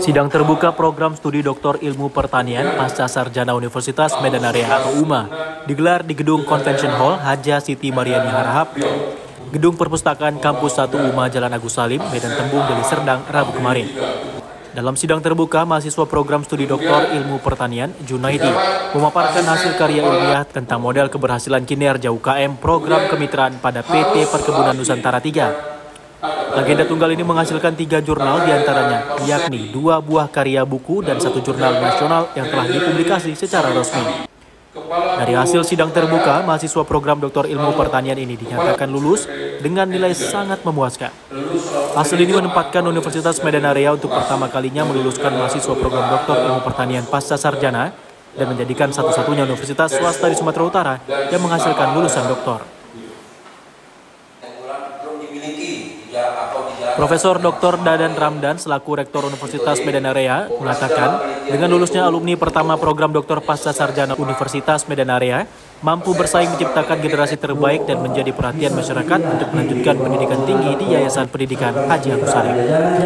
Sidang terbuka program studi Doktor Ilmu Pertanian Pasca Sarjana Universitas Medan Area atau UMA digelar di Gedung Convention Hall Haja Siti Mariani Harahap, Gedung Perpustakaan Kampus 1 UMA Jalan Agus Salim, Medan Tembung, Deli Serdang, Rabu kemarin. Dalam sidang terbuka, mahasiswa program studi Doktor Ilmu Pertanian, Junaidi, memaparkan hasil karya ilmiah tentang model keberhasilan kinerja UKM program kemitraan pada PT Perkebunan Nusantara 3. Agenda tunggal ini menghasilkan 3 jurnal diantaranya, yakni 2 buah karya buku dan 1 jurnal nasional yang telah dipublikasi secara resmi. Dari hasil sidang terbuka, mahasiswa program Doktor Ilmu Pertanian ini dinyatakan lulus dengan nilai sangat memuaskan. Hasil ini menempatkan Universitas Medan Area untuk pertama kalinya meluluskan mahasiswa program Doktor Ilmu Pertanian pasca sarjana dan menjadikan satu-satunya universitas swasta di Sumatera Utara yang menghasilkan lulusan doktor. Profesor Dr. Dadan Ramdan selaku Rektor Universitas Medan Area mengatakan dengan lulusnya alumni pertama program doktor pasca sarjana Universitas Medan Area mampu bersaing menciptakan generasi terbaik dan menjadi perhatian masyarakat untuk melanjutkan pendidikan tinggi di Yayasan Pendidikan Haji Agus Salim.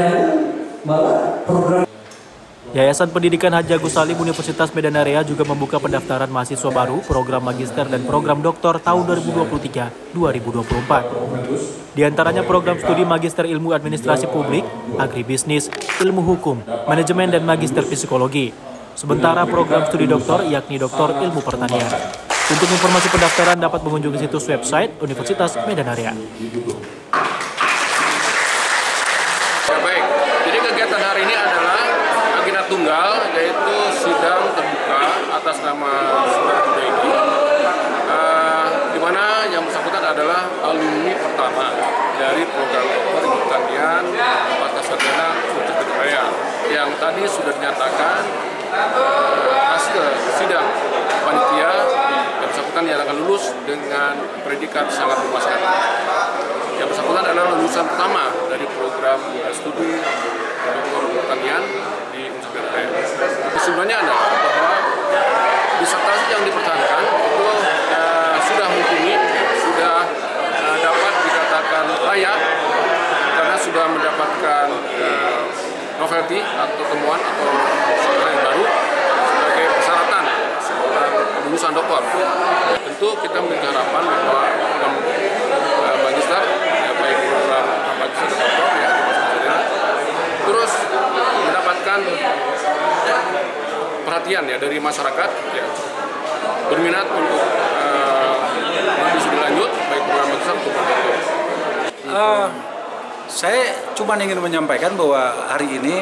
Yayasan Pendidikan Haji Agus Salim Universitas Medan Area juga membuka pendaftaran mahasiswa baru program magister dan program doktor tahun 2023-2024. Di antaranya program studi Magister Ilmu Administrasi Publik, Agribisnis, Ilmu Hukum, Manajemen dan Magister Psikologi. Sementara program studi doktor yakni Doktor Ilmu Pertanian. Untuk informasi pendaftaran dapat mengunjungi situs website Universitas Medan Area. Baik, jadi kegiatan hari ini adalah agenda tunggal, yaitu sidang terbuka atas nama Saudara Junaidi, di mana yang bersangkutan adalah alumni pertama dari program Ilmu Pertanian pasca sarjana Universitas Medan Area, yang tadi sudah dinyatakan hasil sidang panitia yang bersangkutan dinyatakan lulus dengan predikat sangat memuaskan. Yang bersangkutan adalah lulusan pertama dari program studi Doktor Pertanian di Universitas Medan Area. Kesimpulannya adalah bahwa disertasi yang dipertahankan itu sudah mumpuni, sudah dapat dikatakan layak karena sudah mendapatkan novelty atau temuan atau sesuatu yang baru sebagai persyaratan seorang lulusan doktor. Tentu kita memiliki harapan bahwa program magister, baik program magister dan doktor ya, terus mendapatkan perhatian ya dari masyarakat ya, berminat untuk studi lanjut baik program magister maupun doktor. Saya cuma ingin menyampaikan bahwa hari ini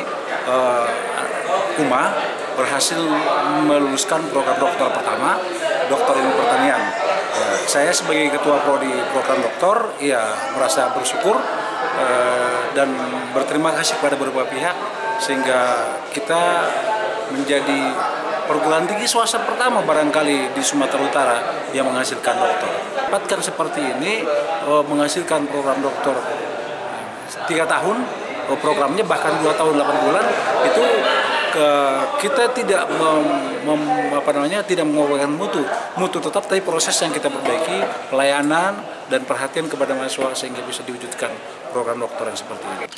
UMA berhasil meluluskan program doktor pertama, Doktor Ilmu Pertanian. Saya sebagai ketua prodi program doktor, ya merasa bersyukur dan berterima kasih kepada beberapa pihak sehingga kita menjadi perguruan tinggi swasta pertama barangkali di Sumatera Utara yang menghasilkan doktor. Dapatkan seperti ini menghasilkan program doktor 3 tahun, programnya bahkan 2 tahun 8 bulan itu kita tidak tidak mengorbankan mutu tetap, tapi proses yang kita perbaiki, pelayanan dan perhatian kepada mahasiswa sehingga bisa diwujudkan program doktor yang seperti ini.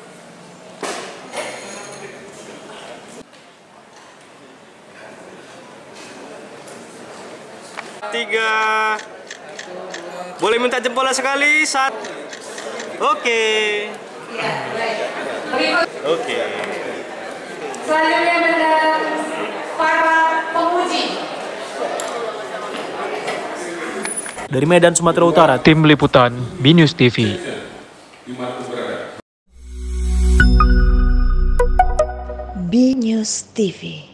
Tiga, boleh minta jempolnya sekali, Oke. Selanjutnya mendapat para penguji. Dari Medan, Sumatera Utara, Tim Liputan BNews TV. BNews TV.